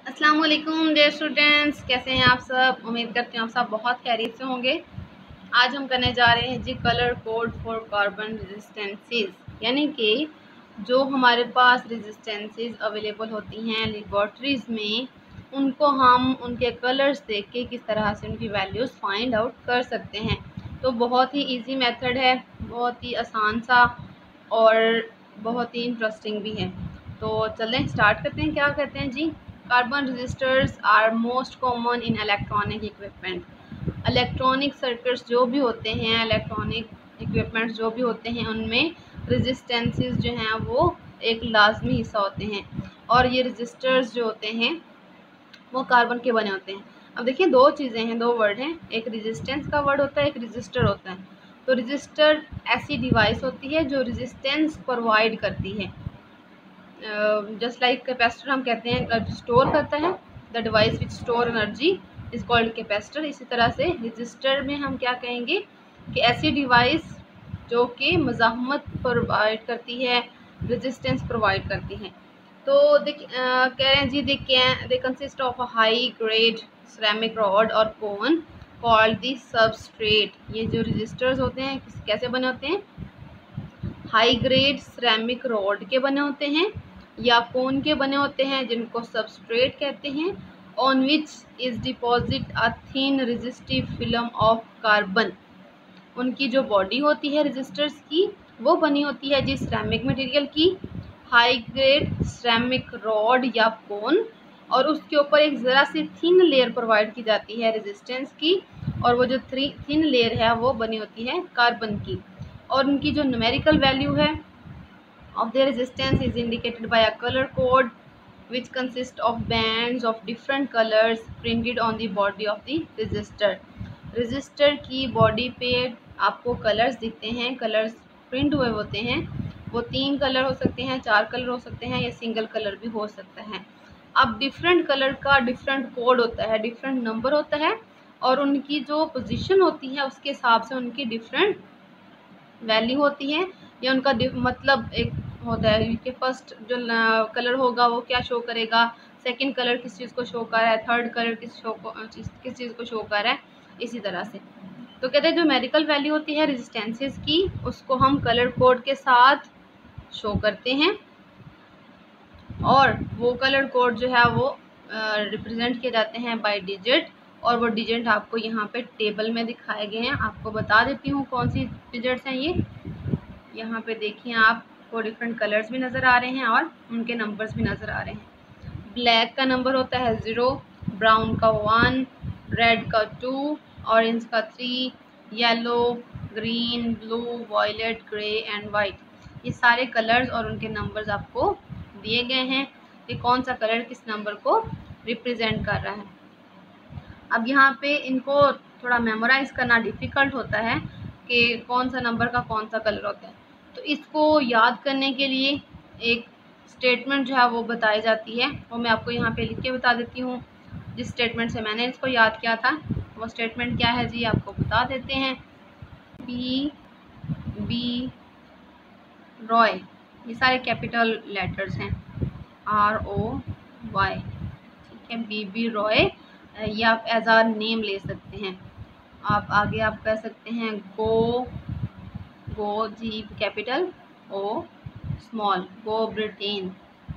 अस्सलाम वालेकुम dear students, कैसे हैं आप सब। उम्मीद करती हूँ आप सब बहुत खैरियत से होंगे। आज हम करने जा रहे हैं जी colour code for carbon resistances, यानी कि जो हमारे पास रेजिस्टेंसेस अवेलेबल होती हैं लेबॉर्ट्रीज़ में, उनको हम उनके कलर्स देख के किस तरह से उनकी वैल्यूज़ फाइंड आउट कर सकते हैं। तो बहुत ही इजी मेथड है, बहुत ही आसान सा और बहुत ही इंटरेस्टिंग भी है। तो चलें स्टार्ट करते हैं। क्या कहते हैं जी, carbon resistors are most common in electronic equipment. Electronic circuits जो भी होते हैं, इलेक्ट्रॉनिक इक्विपमेंट्स जो भी होते हैं, उनमें रजिस्टेंसेस जो हैं वो एक लाजमी हिस्सा होते हैं। और ये रजिस्टर्स जो होते हैं वो कार्बन के बने होते हैं। अब देखिए, दो चीज़ें हैं, दो वर्ड हैं, एक रेजिस्टेंस का वर्ड होता है, एक रजिस्टर होता है। तो रजिस्टर ऐसी डिवाइस होती है जो रेजिस्टेंस प्रोवाइड करती है। जस्ट लाइक कैपेसिटर हम कहते हैं स्टोर करता है, the device which store energy is called capacitor. इसी तरह से रजिस्टर में हम क्या कहेंगे कि ऐसी डिवाइस जो कि मज़ाहमत प्रोवाइड करती है, रेजिस्टेंस प्रोवाइड करती है। तो कह रहे हैं जी, they consist of a high grade ceramic rod और कोन कॉल्ड द सबस्ट्रेट। ये जो रजिस्टर्स होते हैं कैसे बने होते हैं? हाई ग्रेड सिरेमिक रॉड के बने होते हैं या कोन के बने होते हैं, जिनको सबस्ट्रेट कहते हैं। On which is deposit a thin resistive film of carbon. उनकी जो बॉडी होती है रजिस्टर्स की, वो बनी होती है जी सिरेमिक मटेरियल की, हाई ग्रेड सिरेमिक रॉड या कोन, और उसके ऊपर एक ज़रा सी थिन लेयर प्रोवाइड की जाती है रेजिस्टेंस की, और वो जो थिन लेयर है वो बनी होती है कार्बन की। और उनकी जो न्यूमेरिकल वैल्यू है of their resistance is indicated by a color code which consists of bands of different colors printed on the body of the resistor. resistor की बॉडी पे आपको कलर्स दिखते हैं, कलर्स प्रिंट हुए होते हैं। वो 3 कलर हो सकते हैं, 4 कलर हो सकते हैं, या सिंगल कलर भी हो सकता है। अब डिफरेंट कलर का डिफरेंट कोड होता है, डिफरेंट नंबर होता है, और उनकी जो पोजीशन होती है उसके हिसाब से उनकी डिफरेंट वैल्यू होती है, या उनका मतलब एक होता है कि फर्स्ट जो कलर होगा वो क्या शो करेगा, सेकंड कलर किस चीज़ को शो कर रहा है, थर्ड कलर किस चीज़ को शो कर रहा है, इसी तरह से। तो कहते हैं जो न्यूमेरिकल वैल्यू होती है रेजिस्टेंसेस की, उसको हम कलर कोड के साथ शो करते हैं, और वो कलर कोड जो है वो रिप्रेजेंट किए जाते हैं बाय डिजिट। और वो डिजिट आपको यहाँ पे टेबल में दिखाए गए हैं। आपको बता देती हूँ कौन सी डिजिट्स हैं ये। यहाँ पे देखिए, आपको डिफरेंट कलर्स भी नज़र आ रहे हैं और उनके नंबर्स भी नज़र आ रहे हैं। ब्लैक का नंबर होता है 0, ब्राउन का 1, रेड का 2, ऑरेंज का 3, yellow, green, blue, violet, grey and white. ये सारे कलर्स और उनके नंबर्स आपको दिए गए हैं कि कौन सा कलर किस नंबर को रिप्रेजेंट कर रहा है। अब यहाँ पे इनको थोड़ा मेमोराइज करना डिफ़िकल्ट होता है कि कौन सा नंबर का कौन सा कलर होता है। तो इसको याद करने के लिए एक स्टेटमेंट जो है वो बताई जाती है, वो मैं आपको यहाँ पे लिख के बता देती हूँ। जिस स्टेटमेंट से मैंने इसको याद किया था वो स्टेटमेंट क्या है जी, आपको बता देते हैं। बी रॉय, ये सारे कैपिटल लेटर्स हैं, ROY, ठीक है। बी रॉय, या आप एज आ नेम ले सकते हैं। आप आगे आप कह सकते हैं go G capital, O small, go Britain,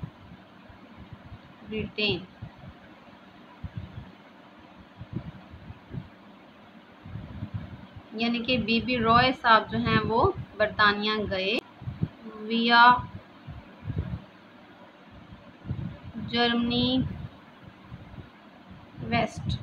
यानी कि बी रॉय साहब जो हैं वो बरतानिया गए via Germany west.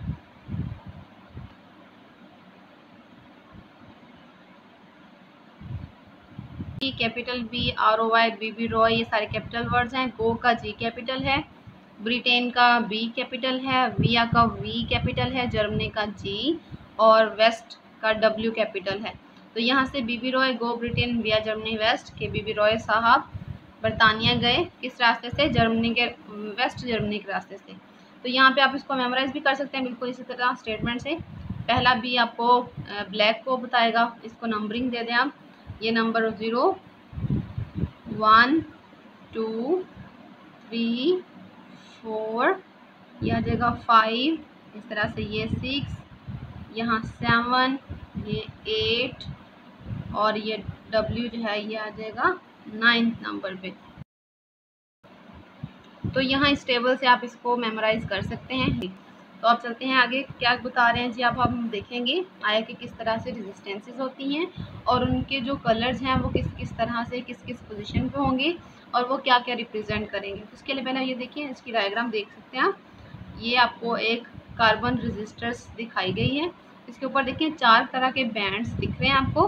Capital B, ROY, B Roy, ये सारे कैपिटल वर्ड्स हैं। गो का G कैपिटल है, ब्रिटेन का B कैपिटल है, विया का V कैपिटल है, जर्मनी का G, और वेस्ट का W कैपिटल है। तो यहाँ से B Roy, go Britain, via Germany west के बी रॉय साहब बरतानिया गए किस रास्ते से? जर्मनी के वेस्ट, जर्मनी के रास्ते से। तो यहाँ पे आप इसको मेमोराइज भी कर सकते हैं बिल्कुल इसी तरह स्टेटमेंट से। पहला B आपको ब्लैक को बताएगा, इसको नंबरिंग दे दें आप। ये नंबर 0, 1, 2, 3, 4, ये आ जाएगा 5, इस तरह से ये 6, यहाँ 7, ये 8 और ये W जो है ये आ जाएगा 9th नंबर पे। तो यहाँ इस टेबल से आप इसको मेमोराइज कर सकते हैं। तो अब चलते हैं आगे, क्या बता रहे हैं जी। अब हम देखेंगे आया कि किस तरह से रेजिस्टेंसेस होती हैं और उनके जो कलर्स हैं वो किस किस तरह से किस किस पोजीशन पे होंगे और वो क्या क्या रिप्रेजेंट करेंगे। तो उसके लिए पहले ये देखिए, इसकी डायग्राम देख सकते हैं आप। ये आपको एक कार्बन रजिस्टर्स दिखाई गई है। इसके ऊपर देखिए 4 तरह के बैंड्स दिख रहे हैं आपको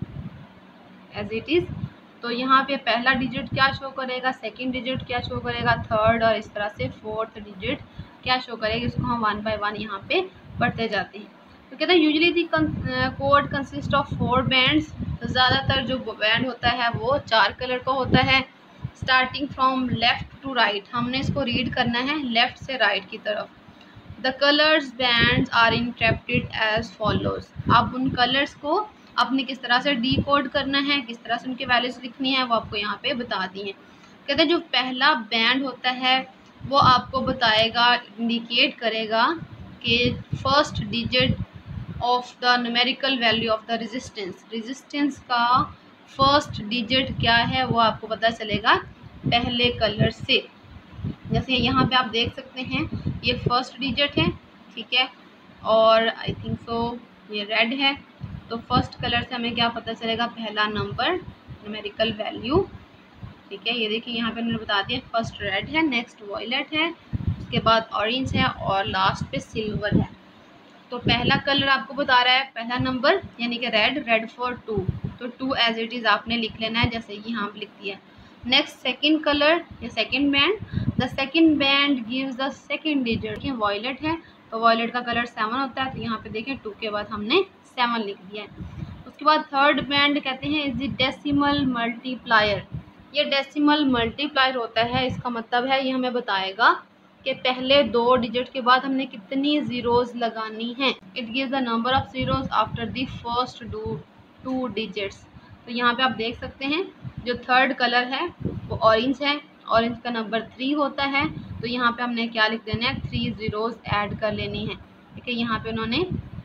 एज इट इज़। तो यहाँ पे पहला डिजिट क्या शो करेगा, सेकंड डिजिट क्या शो करेगा, थर्ड और इस तरह से फोर्थ डिजिट क्या शो करेगा। इसको हम 1 बाय 1 यहाँ पे पढ़ते जाते हैं। तो कहते हैं usually the code consist of 4 bands. तो ज़्यादातर जो बैंड होता है वो 4 कलर का होता है। Starting from left to right, हमने इसको रीड करना है लेफ्ट से राइट की तरफ। The colours bands are interpreted as follows. आप उन कलर्स को आपने किस तरह से डीकोड करना है, किस तरह से उनके वैल्यूज लिखनी है, वो आपको यहाँ पे बता दी है। कहते हैं जो पहला बैंड होता है वो आपको बताएगा, इंडिकेट करेगा कि first digit of the numerical value of the resistance. Resistance का फर्स्ट डिजिट क्या है वो आपको पता चलेगा पहले कलर से। जैसे यहाँ पे आप देख सकते हैं ये फर्स्ट डिजिट है, ठीक है, और आई थिंक सो ये रेड है। तो फर्स्ट कलर से हमें क्या पता चलेगा, पहला नंबर न्यूमेरिकल वैल्यू, ठीक है। ये देखिए यहाँ पे उन्होंने बता दिया, फर्स्ट रेड है, नेक्स्ट वॉयलेट है, उसके बाद ऑरेंज है और लास्ट पे सिल्वर है। तो पहला कलर आपको बता रहा है पहला नंबर यानी कि रेड फॉर 2, तो 2 एज इट इज़ आपने लिख लेना है जैसे कि यहाँ पे लिख दिया। नेक्स्ट सेकंड कलर या second band, the second band gives the second digit. देखिए वॉयलेट है तो वॉयलेट का कलर 7 होता है, तो यहाँ पे देखें 2 के बाद हमने 7 लिख दिया है। उसके बाद थर्ड बैंड कहते हैं इज द डेसिमल मल्टीप्लायर। ये डेसिमल मल्टीप्लायर होता है, इसका मतलब है ये हमें बताएगा कि पहले 2 डिजिट के बाद हमने कितनी जीरोज लगानी है। It gives the number of zeros after the first 2 digits. तो यहाँ पे आप देख सकते हैं जो थर्ड कलर है वो ऑरेंज है, ऑरेंज का नंबर 3 होता है, तो यहाँ पे हमने क्या लिख देना है, 3 जीरोज ऐड कर लेनी है। ठीक है, यहाँ पे उन्होंने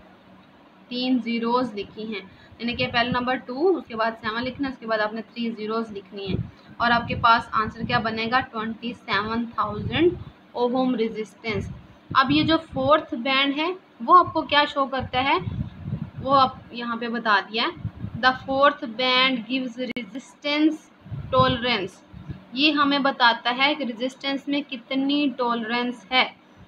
3 जीरोज लिखी हैं, यानी कि पहला नंबर 2, उसके बाद 7 लिखना है, उसके बाद आपने 3 जीरोज लिखनी है और आपके पास आंसर क्या बनेगा, 27,000 ओहम रेजिस्टेंस। अब ये जो फोर्थ बैंड है वो आपको क्या शो करता है, वो आप यहाँ पे बता दिया है। The fourth band gives resistance tolerance. ये हमें बताता है कि रेजिस्टेंस में कितनी टॉलरेंस है।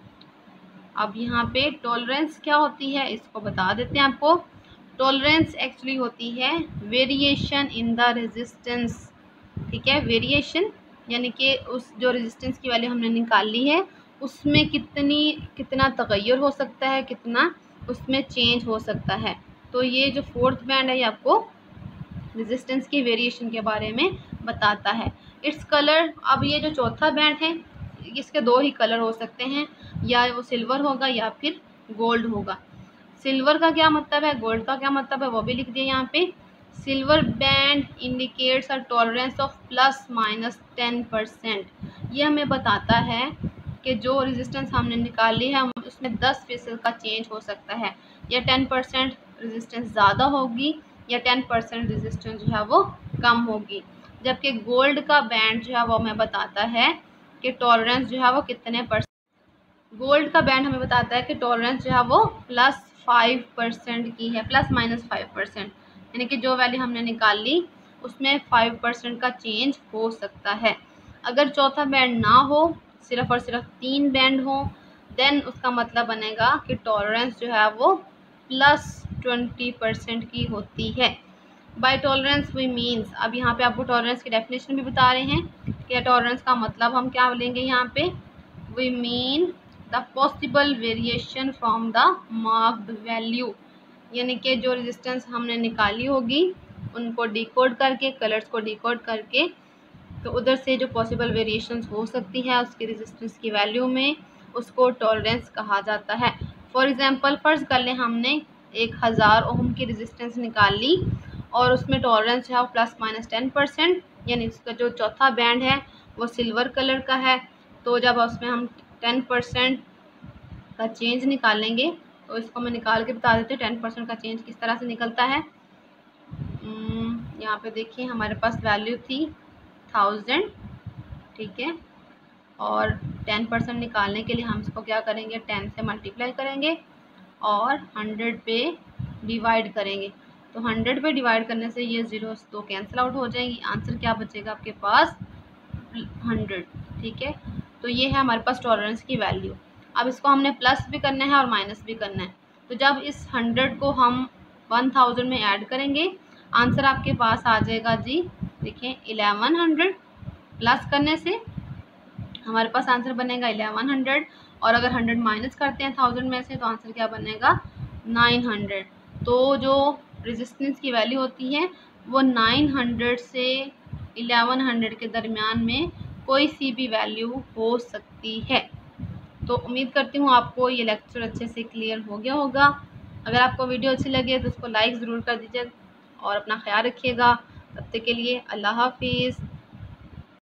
अब यहाँ पे टॉलरेंस क्या होती है इसको बता देते हैं आपको। टॉलरेंस एक्चुअली होती है वेरिएशन इन द रेजिस्टेंस, ठीक है। वेरिएशन यानी कि उस जो रेजिस्टेंस की वैल्यू हमने निकाल ली है उसमें कितना तगय्युर हो सकता है, कितना उसमें चेंज हो सकता है। तो ये जो फोर्थ बैंड है ये आपको रेजिस्टेंस की वेरिएशन के बारे में बताता है। इट्स कलर, अब ये जो चौथा बैंड है इसके 2 ही कलर हो सकते हैं, या वो सिल्वर होगा या फिर गोल्ड होगा। सिल्वर का क्या मतलब है, गोल्ड का क्या मतलब है वो भी लिख दिया यहाँ पे। Silver band indicates a tolerance of ±10%। ये हमें बताता है कि जो रेजिस्टेंस हमने निकाली है उसमें 10% का चेंज हो सकता है, या 10% रेजिस्टेंस ज़्यादा होगी या 10% रेजिस्टेंस जो है वो कम होगी। जबकि गोल्ड का बैंड जो है वो हमें बताता है कि टॉलरेंस जो है वो कितने परसेंट, गोल्ड का बैंड हमें बताता है कि टॉलरेंस जो है वो +5% की है, ±5%, यानी कि जो वैल्यू हमने निकाल ली उसमें 5% का चेंज हो सकता है। अगर चौथा बैंड ना हो, सिर्फ और सिर्फ 3 बैंड हो, देन उसका मतलब बनेगा कि टॉलरेंस जो है वो +20% की होती है। बाय टॉलरेंस वी मीन्स, अब यहाँ पे आपको टॉलरेंस की डेफिनेशन भी बता रहे हैं कि टॉलरेंस का मतलब हम क्या लेंगे यहाँ पे, we mean the possible variation from the marked value, यानी कि जो रेजिस्टेंस हमने निकाली होगी उनको डिकोड करके, कलर्स को डिकोड करके, तो उधर से जो पॉसिबल वेरिएशंस हो सकती है उसकी रेजिस्टेंस की वैल्यू में, उसको टॉलरेंस कहा जाता है। फॉर एग्जांपल फ़र्ज़ कर लें हमने 1000 ओम की रेजिस्टेंस निकाल ली और उसमें टॉलरेंस है ±10%, यानी उसका जो चौथा बैंड है वो सिल्वर कलर का है, तो जब उसमें हम 10% का चेंज निकालेंगे। तो इसको मैं निकाल के बता देती हूँ 10% का चेंज किस तरह से निकलता है। यहाँ पे देखिए हमारे पास वैल्यू थी 1000, ठीक है, और 10% निकालने के लिए हम इसको क्या करेंगे, 10 से मल्टीप्लाई करेंगे और 100 पे डिवाइड करेंगे। तो 100 पे डिवाइड करने से ये जीरोस तो कैंसिल आउट हो जाएंगी, आंसर क्या बचेगा आपके पास 100, ठीक है। तो ये है हमारे पास टॉलरेंस की वैल्यू। अब इसको हमने प्लस भी करना है और माइनस भी करना है। तो जब इस 100 को हम 1000 में ऐड करेंगे, आंसर आपके पास आ जाएगा जी, देखिए 1100। प्लस करने से हमारे पास आंसर बनेगा 1100, और अगर 100 माइनस करते हैं 1000 में से तो आंसर क्या बनेगा 900। तो जो रेजिस्टेंस की वैल्यू होती है वो 900 से 1100 के दरमियान में कोई सी भी वैल्यू हो सकती है। तो उम्मीद करती हूँ आपको ये लेक्चर अच्छे से क्लियर हो गया होगा। अगर आपको वीडियो अच्छी लगे तो उसको लाइक ज़रूर कर दीजिए और अपना ख्याल रखिएगा। तब तक के लिए अल्लाह हाफिज़।